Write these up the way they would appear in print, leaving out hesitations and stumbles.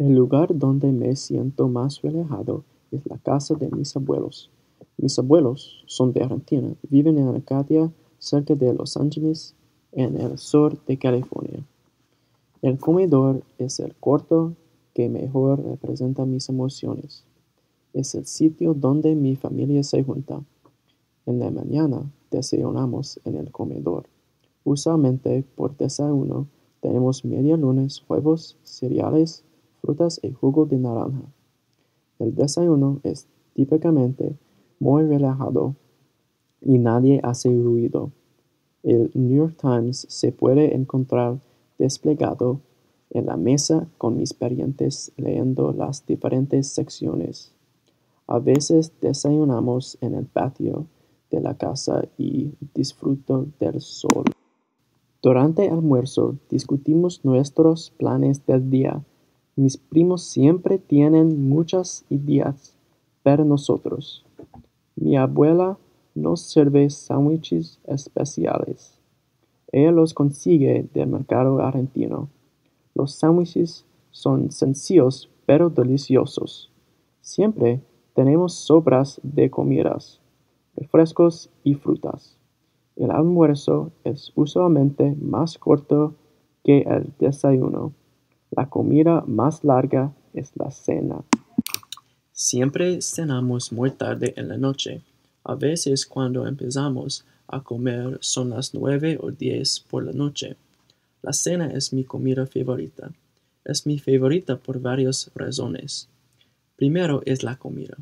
El lugar donde me siento más relajado es la casa de mis abuelos. Mis abuelos son de Argentina, viven en Arcadia, cerca de Los Ángeles, en el sur de California. El comedor es el cuarto que mejor representa mis emociones. Es el sitio donde mi familia se junta. En la mañana desayunamos en el comedor. Usualmente por desayuno tenemos medialunas, huevos, cereales, frutas y jugo de naranja. El desayuno es típicamente muy relajado y nadie hace ruido. El New York Times se puede encontrar desplegado en la mesa con mis parientes leyendo las diferentes secciones. A veces desayunamos en el patio de la casa y disfruto del sol. Durante el almuerzo discutimos nuestros planes del día. Mis primos siempre tienen muchas ideas para nosotros. Mi abuela nos sirve sándwiches especiales. Ella los consigue del mercado argentino. Los sándwiches son sencillos pero deliciosos. Siempre tenemos sobras de comidas, refrescos y frutas. El almuerzo es usualmente más corto que el desayuno. La comida más larga es la cena. Siempre cenamos muy tarde en la noche. A veces cuando empezamos a comer son las 9 o 10 por la noche. La cena es mi comida favorita. Es mi favorita por varias razones. Primero es la comida.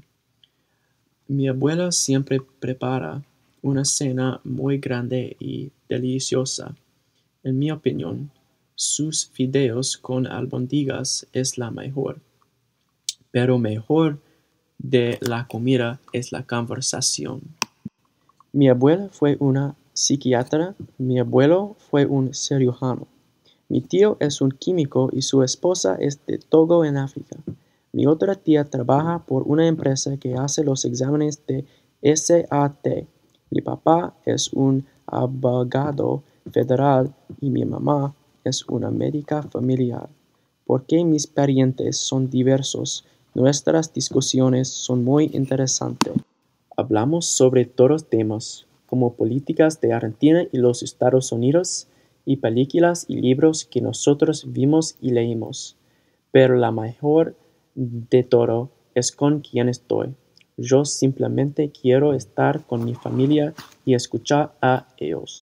Mi abuela siempre prepara una cena muy grande y deliciosa. En mi opinión, sus fideos con albóndigas es la mejor. Pero mejor de la comida es la conversación. Mi abuela fue una psiquiatra, mi abuelo fue un cirujano. Mi tío es un químico y su esposa es de Togo en África. Mi otra tía trabaja por una empresa que hace los exámenes de SAT. Mi papá es un abogado federal y mi mamá es una médica familiar. Porque mis parientes son diversos, nuestras discusiones son muy interesantes. Hablamos sobre todos temas, como políticas de Argentina y los Estados Unidos, y películas y libros que nosotros vimos y leímos. Pero la mejor de todo es con quien estoy. Yo simplemente quiero estar con mi familia y escuchar a ellos.